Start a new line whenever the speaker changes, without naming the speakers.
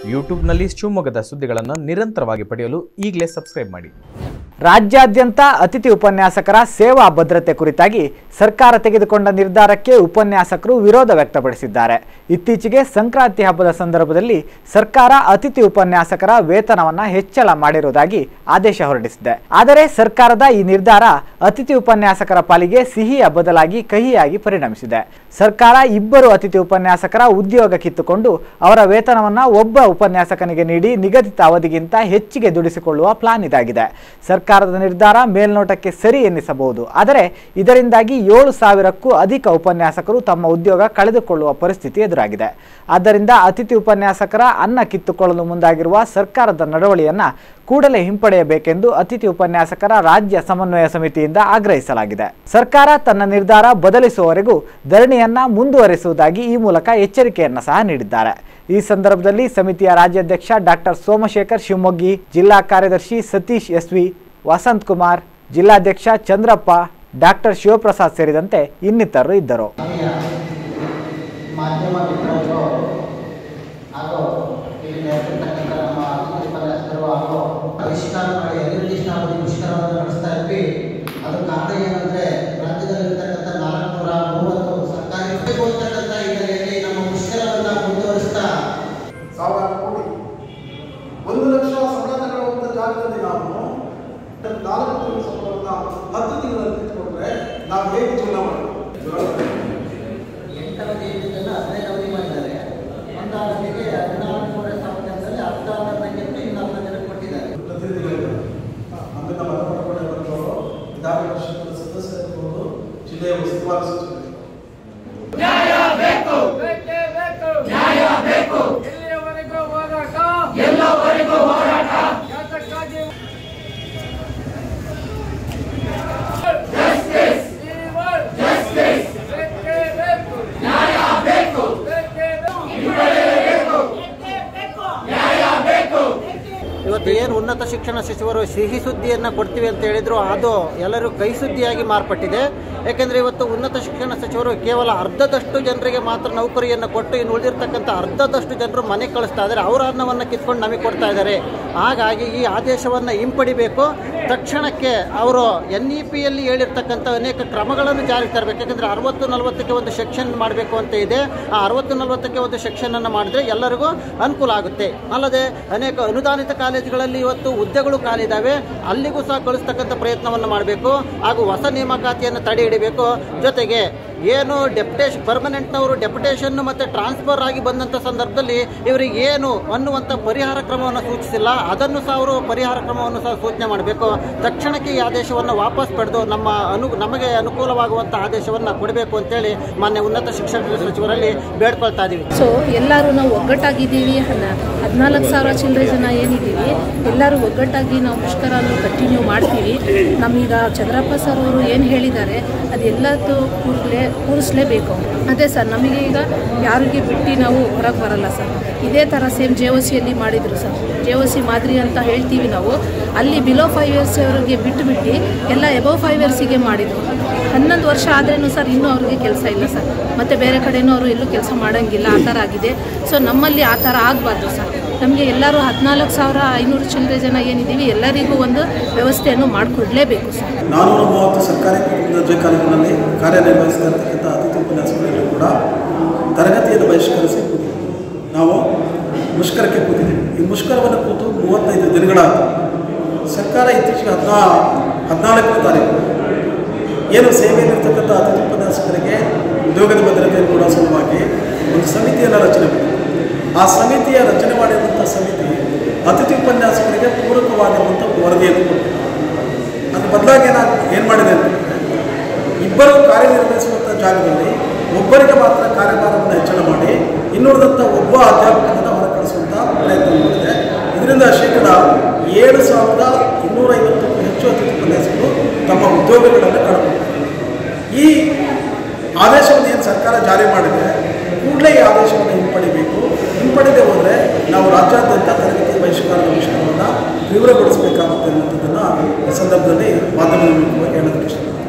ಯೂಟ್ಯೂಬ್ನಲ್ಲಿ ಶಿವಮೊಗ್ಗದ ಸುದ್ದಿಗಳನ್ನು ನಿರಂತರವಾಗಿ ಪಡೆಯಲು ಈಗಲೇ ಸಬ್ಸ್ಕ್ರೈಬ್ ಮಾಡಿ.
ರಾಜ್ಯಾದ್ಯಂತ ಅತಿಥಿ ಉಪನ್ಯಾಸಕರ ಸೇವಾ ಭದ್ರತೆ ಕುರಿತಾಗಿ ಸರ್ಕಾರ ತೆಗೆದುಕೊಂಡ ನಿರ್ಧಾರಕ್ಕೆ ಉಪನ್ಯಾಸಕರು ವಿರೋಧ ವ್ಯಕ್ತಪಡಿಸಿದ್ದಾರೆ. ಇತ್ತೀಚೆಗೆ ಸಂಕ್ರಾಂತಿ ಹಬ್ಬದ ಸಂದರ್ಭದಲ್ಲಿ ಸರ್ಕಾರ ಅತಿಥಿ ಉಪನ್ಯಾಸಕರ ವೇತನವನ್ನು ಹೆಚ್ಚಳ ಮಾಡಿರುವುದಾಗಿ ಆದೇಶ ಹೊರಡಿಸಿದೆ. ಆದರೆ ಸರ್ಕಾರದ ಈ ನಿರ್ಧಾರ ಅತಿಥಿ ಉಪನ್ಯಾಸಕರ ಪಾಲಿಗೆ ಸಿಹಿಯ ಬದಲಾಗಿ ಕಹಿಯಾಗಿ ಪರಿಣಮಿಸಿದೆ. ಸರ್ಕಾರ ಇಬ್ಬರು ಅತಿಥಿ ಉಪನ್ಯಾಸಕರ ಉದ್ಯೋಗ ಕಿತ್ತುಕೊಂಡು ಅವರ ವೇತನವನ್ನು ಒಬ್ಬ ಉಪನ್ಯಾಸಕನಿಗೆ ನೀಡಿ ನಿಗದಿತ ಅವಧಿಗಿಂತ ಹೆಚ್ಚಿಗೆ ದುಡಿಸಿಕೊಳ್ಳುವ ಪ್ಲಾನ್ ಇದಾಗಿದೆ. ಸರ್ಕಾರದ ನಿರ್ಧಾರ ಮೇಲ್ನೋಟಕ್ಕೆ ಸರಿ ಎನ್ನಿಸಬಹುದು, ಆದರೆ ಇದರಿಂದಾಗಿ 7,000ಕ್ಕೂ ಅಧಿಕ ಉಪನ್ಯಾಸಕರು ತಮ್ಮ ಉದ್ಯೋಗ ಕಳೆದುಕೊಳ್ಳುವ ಪರಿಸ್ಥಿತಿ ಎದುರಾಗಿದೆ. ಆದ್ದರಿಂದ ಅತಿಥಿ ಉಪನ್ಯಾಸಕರ ಅನ್ನ ಕಿತ್ತುಕೊಳ್ಳಲು ಮುಂದಾಗಿರುವ ಸರ್ಕಾರದ ನಡವಳಿಕೆಯನ್ನು ಕೂಡಲೇ ಹಿಂಪಡೆಯಬೇಕೆಂದು ಅತಿಥಿ ಉಪನ್ಯಾಸಕರ ರಾಜ್ಯ ಸಮನ್ವಯ ಸಮಿತಿಯಿಂದ ಆಗ್ರಹಿಸಲಾಗಿದೆ. ಸರ್ಕಾರ ತನ್ನ ನಿರ್ಧಾರ ಬದಲಿಸುವವರೆಗೂ ಧರಣಿಯನ್ನ ಮುಂದುವರಿಸುವುದಾಗಿ ಈ ಮೂಲಕ ಎಚ್ಚರಿಕೆಯನ್ನು ಸಹ ನೀಡಿದ್ದಾರೆ. ಈ ಸಂದರ್ಭದಲ್ಲಿ ಸಮಿತಿಯ ರಾಜ್ಯಾಧ್ಯಕ್ಷ ಡಾಕ್ಟರ್ ಸೋಮಶೇಖರ್ ಶಿವಮೊಗ್ಗಿ, ಜಿಲ್ಲಾ ಕಾರ್ಯದರ್ಶಿ ಸತೀಶ್ ಎಸ್ವಿ, ವಸಂತ್ ಕುಮಾರ್, ಜಿಲ್ಲಾಧ್ಯಕ್ಷ ಚಂದ್ರಪ್ಪ, ಡಾಕ್ಟರ್ ಶಿವಪ್ರಸಾದ್ ಸೇರಿದಂತೆ ಇನ್ನಿತರರು ಇದ್ದರು.
ನಾವು ಹೇಗೆ ಜೀವನ ಮಾಡಬೇಕು?
8 ಅವಧಿ ಇದ್ದಿದ್ದನ್ನು 15 ಅವಧಿ ಮಾಡಿದ್ದಾರೆ. ಒಂದು ಅವಧಿಗೆ 14,000 ಅರ್ಧ ಜನಕ್ಕೆ ಇನ್ನು 10 ಜನಕ್ಕೆ ಕೊಟ್ಟಿದ್ದಾರೆ.
ನಮಗೆ ನಮ್ಮ ವಿಧಾನ ಪರಿಷತ್ ಸದಸ್ಯರು ಜಿಲ್ಲೆಯ ಉಸ್ತುವಾರಿ ಸಚಿವರು
ನ್ಯಾಯ ಬೇಕು, ಬೇಕೇ ಬೇಕು, ನ್ಯಾಯ ಬೇಕು, ಎಲ್ಲಿಯವರೆಗೂ ಹೋರಾಟ, ಎಲ್ಲವರೆಗೂ ಹೋರಾಟ, ಯಾತಕ್ಕಾಗಿ
ಇವತ್ತು ಏನು ಉನ್ನತ ಶಿಕ್ಷಣ ಸಚಿವರು ಸಿಹಿ ಸುದ್ದಿಯನ್ನು ಕೊಡ್ತೀವಿ ಅಂತ ಹೇಳಿದ್ರು, ಅದು ಎಲ್ಲರೂ ಕೈ ಸುದ್ದಿಯಾಗಿ ಮಾರ್ಪಟ್ಟಿದೆ. ಯಾಕೆಂದರೆ ಇವತ್ತು ಉನ್ನತ ಶಿಕ್ಷಣ ಸಚಿವರು ಕೇವಲ ಅರ್ಧದಷ್ಟು ಜನರಿಗೆ ಮಾತ್ರ ನೌಕರಿಯನ್ನು ಕೊಟ್ಟು ಇನ್ನು ಉಳಿದಿರ್ತಕ್ಕಂಥ ಅರ್ಧದಷ್ಟು ಜನರು ಮನೆ ಕಳಿಸ್ತಾ ಇದ್ದಾರೆ. ಅವರ ಅನ್ನವನ್ನು ಕಿತ್ಕೊಂಡು ನಮಗೆ ಕೊಡ್ತಾ ಇದ್ದಾರೆ. ಹಾಗಾಗಿ ಈ ಆದೇಶವನ್ನು ಹಿಂಪಡಿಬೇಕು. ತಕ್ಷಣಕ್ಕೆ ಅವರು NEPಯಲ್ಲಿ ಹೇಳಿರ್ತಕ್ಕಂಥ ಅನೇಕ ಕ್ರಮಗಳನ್ನು ಜಾರಿಗೆ ತರಬೇಕು. ಯಾಕೆಂದರೆ 60-40ಕ್ಕೆ ಒಂದು ಸೆಕ್ಷನ್ ಮಾಡಬೇಕು ಅಂತ ಇದೆ. ಆ 60-40ಕ್ಕೆ ಒಂದು ಸೆಕ್ಷನನ್ನು ಮಾಡಿದ್ರೆ ಎಲ್ಲರಿಗೂ ಅನುಕೂಲ ಆಗುತ್ತೆ. ಅಲ್ಲದೆ ಅನೇಕ ಅನುದಾನಿತ ಕಾಲೇಜುಗಳಲ್ಲಿ ಇವತ್ತು ಹುದ್ದೆಗಳು ಖಾಲಿದ್ದಾವೆ, ಅಲ್ಲಿಗೂ ಸಹ ಕಳಿಸ್ತಕ್ಕಂಥ ಪ್ರಯತ್ನವನ್ನು ಮಾಡಬೇಕು. ಹಾಗೂ ಹೊಸ ನೇಮಕಾತಿಯನ್ನು ತಡೆ ಹಿಡಿಬೇಕು. ಜೊತೆಗೆ ಏನು ಪರ್ಮನೆಂಟ್ನವರು ಡೆಪ್ಯುಟೇಷನ್ ಮತ್ತು ಟ್ರಾನ್ಸ್ಫರ್ ಆಗಿ ಬಂದಂಥ ಸಂದರ್ಭದಲ್ಲಿ ಇವರಿಗೆ ಏನು ಅನ್ನುವಂಥ ಪರಿಹಾರ ಕ್ರಮವನ್ನು ಸೂಚಿಸಿಲ್ಲ, ಅದನ್ನು ಸಹ ಅವರು ಪರಿಹಾರ ಕ್ರಮವನ್ನು ಸಹ ಸೂಚನೆ ಮಾಡಬೇಕು. ತಕ್ಷಣಕ್ಕೆ ಈ ಆದೇಶವನ್ನು ವಾಪಸ್ ಪಡೆದು ನಮಗೆ ಅನುಕೂಲವಾಗುವಂಥ ಆದೇಶವನ್ನು ಕೊಡಬೇಕು ಅಂತೇಳಿ ಮಾನ್ಯ ಉನ್ನತ ಶಿಕ್ಷಣ ಸಚಿವರಲ್ಲಿ ಬೇಡ್ಕೊಳ್ತಾ ಇದ್ದೀವಿ.
ಸೊ ಎಲ್ಲರೂ ನಾವು ಒಗ್ಗಟ್ಟಾಗಿದ್ದೀವಿ. 14,000 ಚಿಲ್ಲರೆ ಜನ ಏನಿದ್ದೀವಿ ಎಲ್ಲರೂ ಒಗ್ಗಟ್ಟಾಗಿ ನಾವು ಮುಷ್ಕರನ್ನು ಕಂಟಿನ್ಯೂ ಮಾಡ್ತೀವಿ. ನಮೀಗ ಚಂದ್ರಪ್ಪ ಸರ್ ಅವರು ಏನು ಹೇಳಿದ್ದಾರೆ ಅದೆಲ್ಲದೂ ಕೂರಿಸಲೇಬೇಕು. ಅದೇ ಸರ್, ನಮಗೆ ಈಗ ಯಾರಿಗೆ ಬಿಟ್ಟು ನಾವು ಹೊರಗೆ ಬರಲ್ಲ ಸರ್. ಇದೇ ಥರ ಸೇಮ್ JOCಯಲ್ಲಿ ಮಾಡಿದರು ಸರ್. JOC ಮಾದರಿ ಅಂತ ಹೇಳ್ತೀವಿ ನಾವು. ಅಲ್ಲಿ ಬಿಲೋ 5 ಇಯರ್ಸ್ ಅವರಿಗೆ ಬಿಟ್ಟು ಎಲ್ಲ ಎಬವ್ 5 ಇಯರ್ಸಿಗೆ ಮಾಡಿದರು. 11 ವರ್ಷ ಆದ್ರೂ ಸರ್ ಇನ್ನೂ ಅವ್ರಿಗೆ ಕೆಲಸ ಇಲ್ಲ ಸರ್. ಮತ್ತು ಬೇರೆ ಕಡೆಯೂ ಅವರು ಎಲ್ಲೂ ಕೆಲಸ ಮಾಡೋಂಗಿಲ್ಲ, ಆ ಥರ ಆಗಿದೆ. ಸೊ ನಮ್ಮಲ್ಲಿ ಆ ಥರ ಆಗಬಾರ್ದು ಸರ್. ನಮಗೆ ಎಲ್ಲರೂ 14,500 ಚಿಲ್ಲರೆ ಜನ ಏನಿದ್ದೀವಿ ಎಲ್ಲರಿಗೂ ಒಂದು ವ್ಯವಸ್ಥೆಯನ್ನು ಮಾಡಿಕೊಡ್ಲೇಬೇಕು ಸರ್.
430 ಸರ್ಕಾರಿ ದರ್ಜೆ ಕಾಲೇಜಿನಲ್ಲಿ ಕಾರ್ಯನಿರ್ವಹಿಸ್ತಾ ಇರ್ತಕ್ಕಂಥ ಅತಿಥಿ ಉಪನ್ಯಾಸಕರು ಕೂಡ ತರಗತಿಯನ್ನು ಬಹಿಷ್ಕರಿಸಿ ನಾವು ಮುಷ್ಕರಕ್ಕೆ ಕೂತಿದ್ದೀವಿ. ಈ ಮುಷ್ಕರವನ್ನು ಕೂತು 35 ದಿನಗಳಾಯಿತು. ಸರ್ಕಾರ ಇತ್ತೀಚೆಗೆ 14ನೇ ತಾರೀಕು ಏನು ಸೇವೆಯಲ್ಲಿರ್ತಕ್ಕಂಥ ಅತಿಥಿ ಉಪನ್ಯಾಸಕರಿಗೆ ಉದ್ಯೋಗದ ಭದ್ರತೆಯನ್ನು ಕೊಡೋ ಸಲುವಾಗಿ ಒಂದು ಸಮಿತಿಯನ್ನು ರಚನೆ ಮಾಡಿದೆ. ಆ ಸಮಿತಿಯ ರಚನೆ ಮಾಡಿರುವಂಥ ಸಮಿತಿ ಅತಿಥಿ ಉಪನ್ಯಾಸಕರಿಗೆ ಪೂರಕವಾಗಿರುವಂಥ ವರದಿಯನ್ನು ಕೊಟ್ಟಿದೆ. ಅದು ಬದಲಾಗಿ ಏನು ಮಾಡಿದೆ ಅಂತಂದರೆ, ಇಬ್ಬರು ಕಾರ್ಯನಿರ್ವಹಿಸುವಂಥ ಜಾಗದಲ್ಲಿ ಒಬ್ಬರಿಗೆ ಮಾತ್ರ ಕಾರ್ಯಭಾರವನ್ನು ಹೆಚ್ಚಳ ಮಾಡಿ ಇನ್ನುಳಿದಂಥ ಒಬ್ಬ ಅಧ್ಯಾಪಕನನ್ನು ಹೊರಕಳಿಸುವಂಥ ಪ್ರಯತ್ನ ಮಾಡಿದೆ. ಇದರಿಂದ ಶೇಕಡ 7,250ಕ್ಕೂ ಹೆಚ್ಚು ಅತಿಥಿ ಉಪನ್ಯಾಸಕರು ತಮ್ಮ ಉದ್ಯೋಗಗಳನ್ನು ಕಳೆದುಕೊಂಡಿದ್ದಾರೆ. ಈ ಆದೇಶವನ್ನು ಏನು ಸರ್ಕಾರ ಜಾರಿ ಮಾಡಿದೆ, ಕೂಡಲೇ ಈ ಆದೇಶವನ್ನು ಹಿಂಪಡಿಬೇಕು. ಹಿಂಪಡೆದೇ ಹೋದರೆ ನಾವು ರಾಜ್ಯಾದ್ಯಂತ ತರಗತಿ ಬಹಿಷ್ಕಾರದ ಮುಷ್ಕರವನ್ನು ತೀವ್ರಗೊಳಿಸಬೇಕಾಗುತ್ತೆ ಅನ್ನೋದನ್ನು ಈ ಸಂದರ್ಭದಲ್ಲಿ ಮಾಧ್ಯಮದ ಮೂಲಕವಾಗಿ ಹೇಳೋದಕ್ಕೆ ಇಷ್ಟಪಡ್ತೀನಿ.